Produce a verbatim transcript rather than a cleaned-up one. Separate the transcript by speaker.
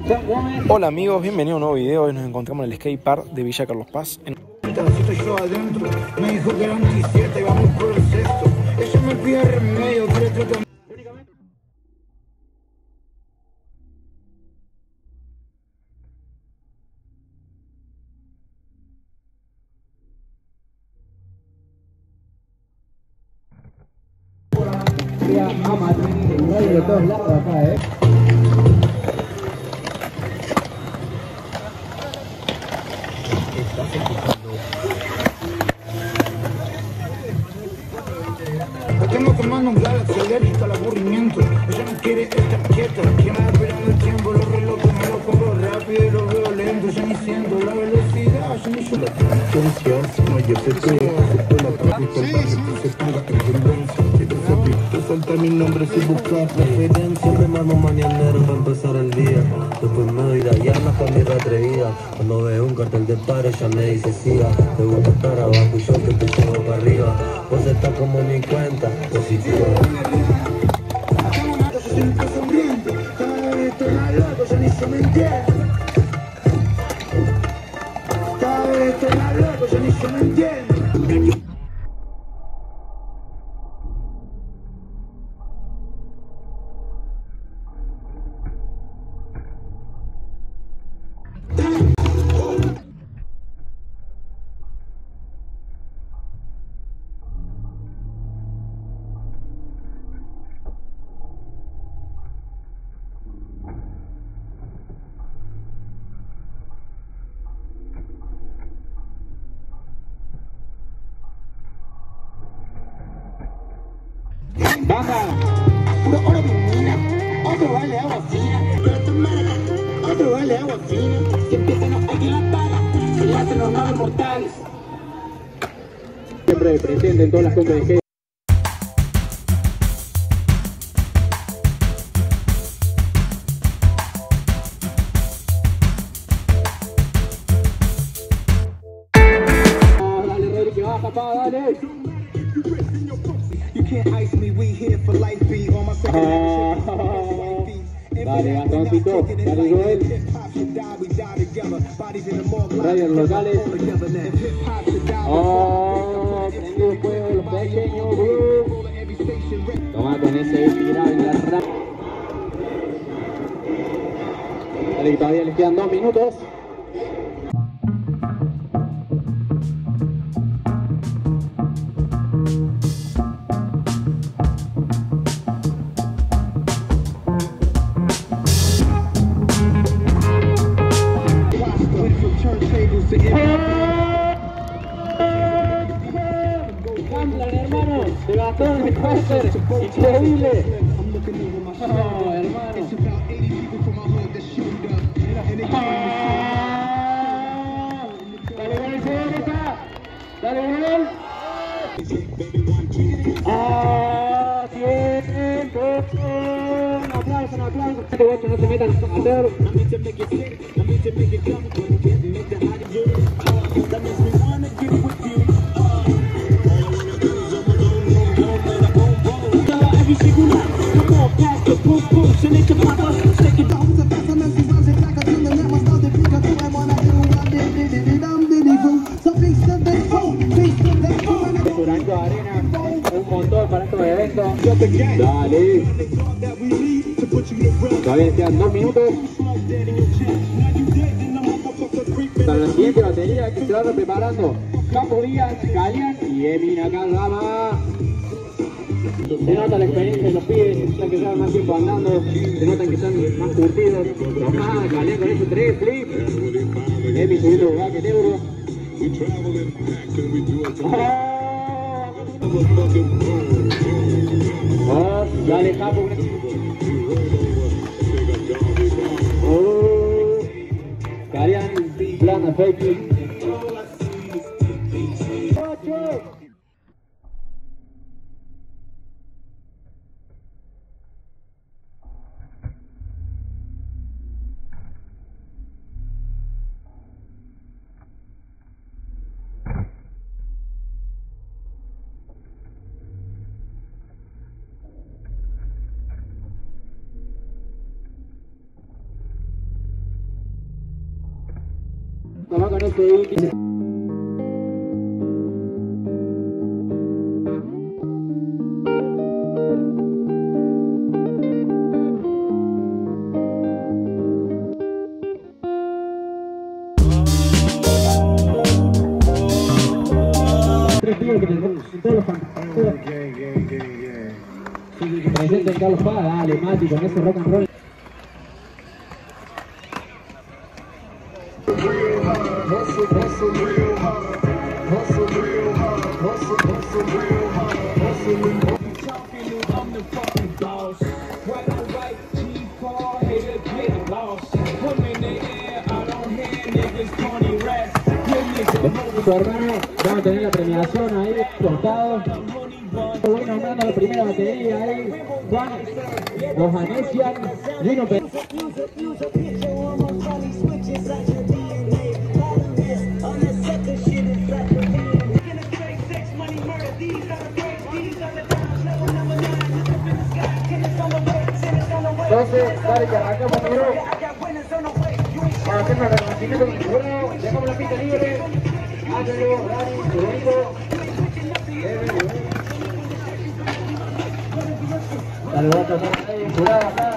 Speaker 1: Hola amigos, bienvenidos a un nuevo video. Hoy nos encontramos en el skate park de Villa Carlos Paz. En...
Speaker 2: Estoy yo adentro, me dijo que eran diecisiete y vamos por el sexto. Ella me pide remedio, quiere tratar.
Speaker 3: Ama, radio de todos lados acá, eh.
Speaker 2: La tengo tomando un Galaxy, alérgica al aburrimiento. Ella no quiere estar quieta, que me esperando el tiempo. Los relojes me los pongo rápido y los veo lento. Ya ni siento la velocidad, ya ni yo la tensión. No, yo sé que acepto la práctica, el barrio que se ponga en tendencia. Quiero saber, resalta mi nombre sin buscar referencia.
Speaker 4: Me mando mañanero para empezar el día. Después me doy de llamas con mi reatrevida. Cuando veo un cartel de paro ya me dice siga. Te gusta estar abajo y yo que te llevo para arriba. Vos estás como ni cuenta, positivo.
Speaker 2: Yo soy un caso hambriento, cada vez estoy más loco, ya ni se me entiende. Cada vez estoy más loco, ya ni se me entiende.
Speaker 3: Baja.
Speaker 2: Puro oro mina, otro vale agua fina. Pero tomar acá, otro vale agua fina. Si empiezan no hay que la paga, se le hacen los nuevos mortales.
Speaker 3: Siempre presente en todas las compras de skate. Dale, Rodri, que baja, pa, dale.
Speaker 2: You can't ice me, we here for life beat on my second
Speaker 3: Dale, Gastoncito, dale, Joel. Radios locales. Oh, prendido el fuego, los pequeños, bro. Toma con ese tirado en la rama. Dale, que todavía les quedan dos minutos. Gambler, hermano, de Gastón, de Cuester, increíble. No, hermano. Dale, gol, señorita. Dale, gol. Ah, tiempo. Un aplauso, un aplauso. Este guacho no se metan a hacer. Durante arena, un montón para estos eventos. Dale. Todavía les quedan dos minutos. Para la siguiente batería que se van preparando Capo Díaz, Galian y Emina Calama. Se nota la experiencia de los pibes, ya que llevan más tiempo andando, se notan que están más curtidos. Ajá, Galian con esos tres flips. Emi subiendo el baque euro. Oh, dale Capo. Oh, Galian, plan fake. Va con este índice. Tres pibes que te en todos los fantasmas. Presente el Carlos Paz, dale, Mati, con ese rock and roll. Su hermano, vamos a tener la premiación ahí, cortado. Voy nombrando la primera batería ahí. Juan Ojanesian, Gino Pérez. Entonces, dale que arrancamos, negro. Vamos a hacer un reconocimiento con el seguro. Dejamos la pista libre. Háganlo, Dani, Federico. Dale, vamos a tomar ahí, jurado acá.